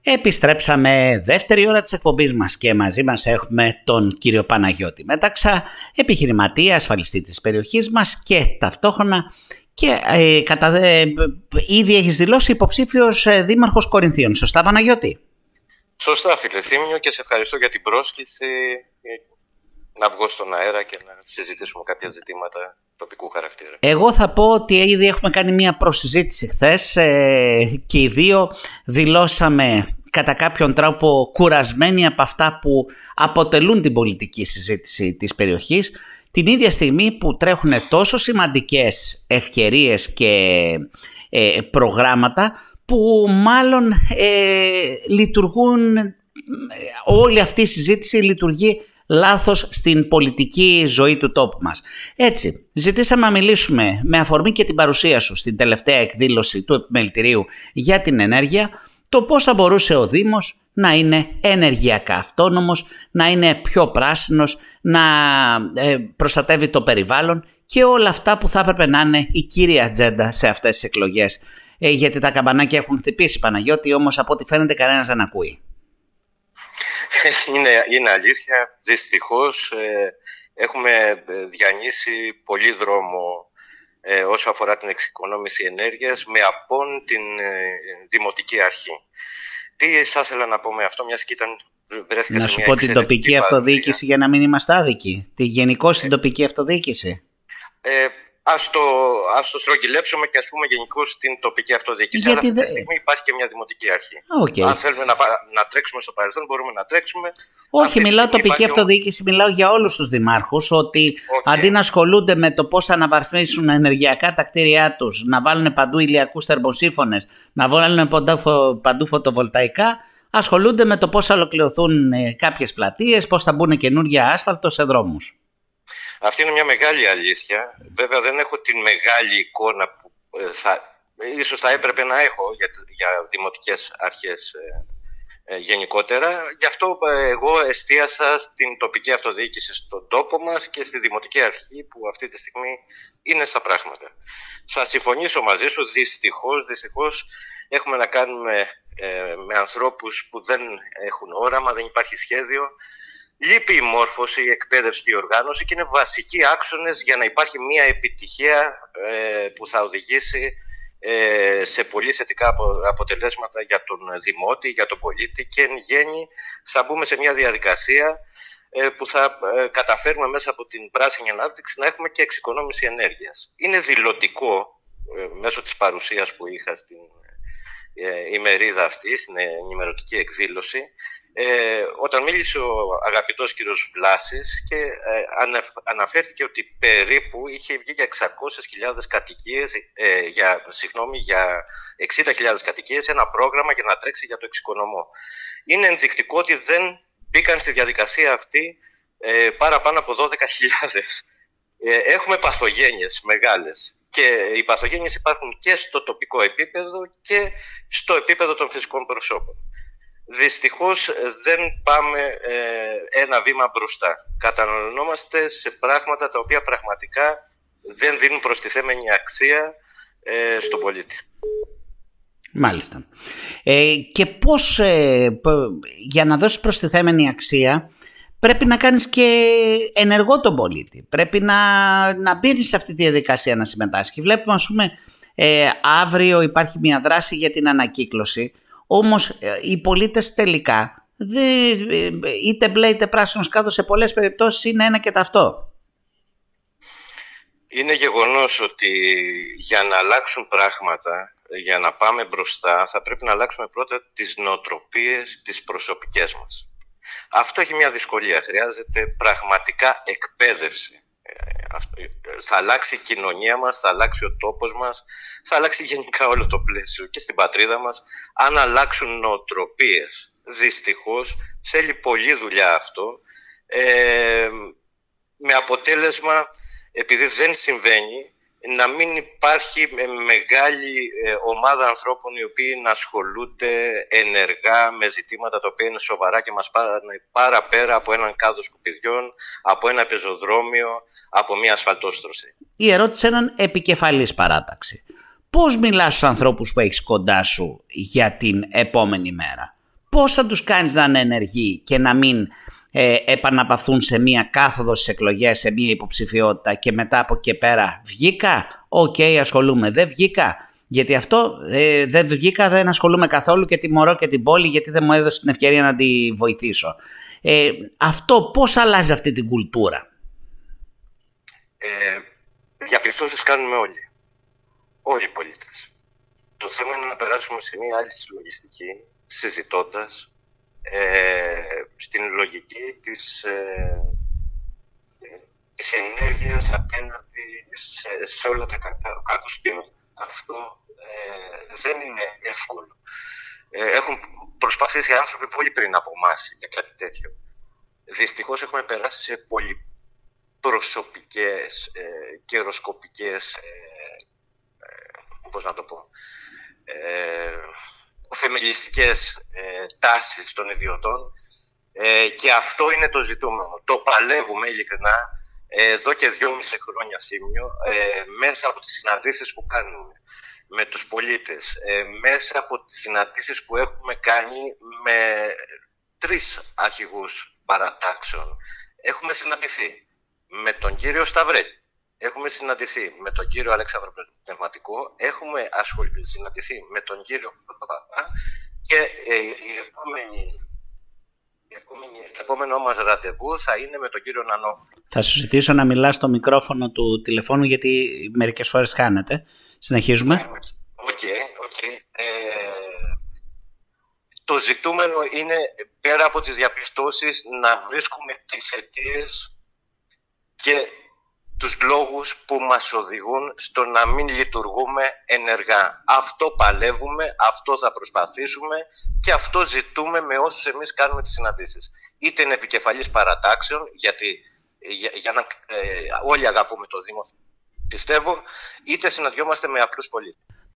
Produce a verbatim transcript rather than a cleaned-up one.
Επιστρέψαμε δεύτερη ώρα της εκπομπής μας και μαζί μας έχουμε τον κύριο Παναγιώτη Μέταξα, επιχειρηματία, ασφαλιστή της περιοχής μας και ταυτόχρονα και ε, κατά, ε, ήδη έχεις δηλώσει υποψήφιος ε, δήμαρχος Κορινθίων. Σωστά, Παναγιώτη? Σωστά, φίλε Θήμιο, και σε ευχαριστώ για την πρόσκληση να βγω στον αέρα και να συζητήσουμε κάποια ζητήματα τοπικού χαρακτήρα. Εγώ θα πω ότι ήδη έχουμε κάνει μια προσυζήτηση χθες ε, και οι δύο δηλώσαμε κατά κάποιον τρόπο κουρασμένοι από αυτά που αποτελούν την πολιτική συζήτηση της περιοχής, την ίδια στιγμή που τρέχουν τόσο σημαντικές ευκαιρίες και ε, προγράμματα που μάλλον ε, λειτουργούν, όλη αυτή η συζήτηση λειτουργεί λάθος στην πολιτική ζωή του τόπου μας. Έτσι, ζητήσαμε να μιλήσουμε με αφορμή και την παρουσία σου στην τελευταία εκδήλωση του Επιμελητηρίου για την ενέργεια, το πώς θα μπορούσε ο Δήμος να είναι ενεργειακά αυτόνομος, να είναι πιο πράσινος, να ε, προστατεύει το περιβάλλον και όλα αυτά που θα έπρεπε να είναι η κύρια ατζέντα σε αυτές τις εκλογές. Ε, γιατί τα καμπανάκια έχουν χτυπήσει, Παναγιώτη, όμως από ό,τι φαίνεται κανένας δεν ακούει. Είναι, είναι αλήθεια. Δυστυχώς ε, έχουμε διανύσει πολύ δρόμο ε, όσο αφορά την εξοικονόμηση ενέργειας με απόν την ε, Δημοτική Αρχή. Τι θα ήθελα να πω με αυτό, μιας και ήταν, βρέθηκα να σε σου μια πω την τοπική παρουσία. αυτοδιοίκηση για να μην είμαστε άδικοι. Τη γενικώς την ε, τοπική αυτοδιοίκηση. Ε, Ας το, ας το στρογγυλέψουμε και ας πούμε γενικώς την τοπική αυτοδιοίκηση. Γιατί Αλλά αυτή δε... τη στιγμή υπάρχει και μια δημοτική αρχή. Okay. Αν θέλουμε να, να τρέξουμε στο παρελθόν, μπορούμε να τρέξουμε. Όχι, μιλάω τοπική υπάρχει... αυτοδιοίκηση, μιλάω για όλους τους δημάρχους, ότι okay. αντί να ασχολούνται με το πώς θα αναβαθμίσουν ενεργειακά τα κτίρια τους, να βάλουν παντού ηλιακούς θερμοσύφωνες, να βάλουν παντού, παντού φωτοβολταϊκά, ασχολούνται με το πώς θα ολοκληρωθούν κάποιες πλατείες, πώς θα μπουν καινούργια άσφαλτο σε δρόμους. Αυτή είναι μια μεγάλη αλήθεια. Βέβαια δεν έχω την μεγάλη εικόνα που θα, ίσως θα έπρεπε να έχω για, για δημοτικές αρχές ε, ε, γενικότερα. Γι' αυτό ε, εγώ εστίασα στην τοπική αυτοδιοίκηση στον τόπο μας και στη δημοτική αρχή που αυτή τη στιγμή είναι στα πράγματα. Θα συμφωνήσω μαζί σου, δυστυχώς, δυστυχώς έχουμε να κάνουμε ε, με ανθρώπους που δεν έχουν όραμα, δεν υπάρχει σχέδιο. Λείπει η μόρφωση, η εκπαίδευση και η οργάνωση και είναι βασικοί άξονες για να υπάρχει μια επιτυχία ε, που θα οδηγήσει ε, σε πολύ θετικά αποτελέσματα για τον δημότη, για τον πολίτη και εν γέννη θα μπούμε σε μια διαδικασία ε, που θα ε, καταφέρουμε μέσα από την πράσινη ανάπτυξη να έχουμε και εξοικονόμηση ενέργειας. Είναι δηλωτικό ε, μέσω της παρουσίας που είχα στην ε, ημερίδα αυτή, στην ενημερωτική εκδήλωση, Ε, όταν μίλησε ο αγαπητός κύριος Βλάσης και ε, αναφέρθηκε ότι περίπου είχε βγει για εξακόσιες χιλιάδες κατοικίες, ε, για, συγγνώμη, για εξήντα χιλιάδες κατοικίες ένα πρόγραμμα για να τρέξει για το εξοικονομό. Είναι ενδεικτικό ότι δεν μπήκαν στη διαδικασία αυτή ε, παραπάνω από δώδεκα χιλιάδες. Ε, έχουμε παθογένειες μεγάλες και οι παθογένειες υπάρχουν και στο τοπικό επίπεδο και στο επίπεδο των φυσικών προσώπων. Δυστυχώς δεν πάμε ε, ένα βήμα μπροστά. Καταναλωνόμαστε σε πράγματα τα οποία πραγματικά δεν δίνουν προστιθέμενη αξία ε, στον πολίτη. Μάλιστα. Ε, και πώς ε, για να δώσεις προστιθέμενη αξία πρέπει να κάνεις και ενεργό τον πολίτη. Πρέπει να, να μπαίνεις σε αυτή τη διαδικασία να συμμετάσχει. Βλέπουμε, ας πούμε, ε, αύριο υπάρχει μια δράση για την ανακύκλωση. Όμως οι πολίτες τελικά, είτε μπλε είτε πράσινος κάδος, σε πολλές περιπτώσεις είναι ένα και ταυτό. Είναι γεγονός ότι για να αλλάξουν πράγματα, για να πάμε μπροστά, θα πρέπει να αλλάξουμε πρώτα τις νοοτροπίες, τις προσωπικές μας. Αυτό έχει μια δυσκολία. Χρειάζεται πραγματικά εκπαίδευση. Θα αλλάξει η κοινωνία μας, θα αλλάξει ο τόπος μας, θα αλλάξει γενικά όλο το πλαίσιο και στην πατρίδα μας αν αλλάξουν νοοτροπίες. Δυστυχώς θέλει πολλή δουλειά αυτό, ε, με αποτέλεσμα, επειδή δεν συμβαίνει, να μην υπάρχει μεγάλη ομάδα ανθρώπων οι οποίοι να ασχολούνται ενεργά με ζητήματα τα οποία είναι σοβαρά και μας πάνε πάρα πέρα από έναν κάδο σκουπιδιών, από ένα πεζοδρόμιο, από μια ασφαλτόστρωση. Η ερώτηση είναι έναν επικεφαλής παράταξη. Πώς μιλάς στους ανθρώπους που έχεις κοντά σου για την επόμενη μέρα? πώς θα τους κάνεις να είναι ενεργοί και να μην ε, επαναπαυθούν σε μία κάθοδο στις εκλογές, σε μία υποψηφιότητα και μετά από εκεί πέρα βγήκα, οκ, okay, ασχολούμαι, δεν βγήκα. Γιατί αυτό ε, δεν βγήκα, δεν ασχολούμαι καθόλου και τιμωρώ και την πόλη γιατί δεν μου έδωσε την ευκαιρία να τη βοηθήσω. Ε, αυτό πώς αλλάζει αυτή την κουλτούρα? Ε, διαπιστώσεις κάνουμε όλοι. Όλοι οι πολίτες. Το θέμα είναι να περάσουμε σε μια άλλη συλλογιστική, συζητώντας ε, στην λογική της, ε, της ενέργειας απέναντι σε, σε όλα τα κακούς πείματα. Αυτό ε, δεν είναι εύκολο. Ε, έχουν προσπαθήσει άνθρωποι πολύ πριν από εμάς για κάτι τέτοιο. Δυστυχώς έχουμε περάσει σε πολύ προσωπικές, ε, καιροσκοπικές, ε, ε, πώς να το πω, ε, φεμιλιστικές ε, τάσεις των ιδιωτών ε, και αυτό είναι το ζητούμενο. Το παλεύουμε ειλικρινά εδώ και δυόμιση χρόνια Θήμιο, ε, μέσα από τις συναντήσεις που κάνουμε με τους πολίτες, ε, μέσα από τις συναντήσεις που έχουμε κάνει με τρεις αρχηγούς παρατάξεων. Έχουμε συναντηθεί με τον κύριο Σταυρέλη, έχουμε συναντηθεί με τον κύριο Αλέξανδρο Πνευματικό, έχουμε ασχοληθεί, συναντηθεί με τον κύριο Παπαπαπά και ε, η επόμενη Το επόμενό μας ραντεβού θα είναι με τον κύριο Νανό. Θα σου ζητήσω να μιλάς στο μικρόφωνο του τηλεφώνου γιατί μερικές φορές χάνεται. Συνεχίζουμε. Οκ, okay, okay. ε, το ζητούμενο είναι πέρα από τις διαπιστώσεις να βρίσκουμε τις αιτίες και τους λόγους που μας οδηγούν στο να μην λειτουργούμε ενεργά. Αυτό παλεύουμε, αυτό θα προσπαθήσουμε και αυτό ζητούμε με όσους εμείς κάνουμε τις συναντήσεις. Είτε είναι επικεφαλής παρατάξεων, γιατί για, για να, ε, όλοι αγαπούμε το Δήμο, πιστεύω, είτε συναντιόμαστε με απλούς πολίτες.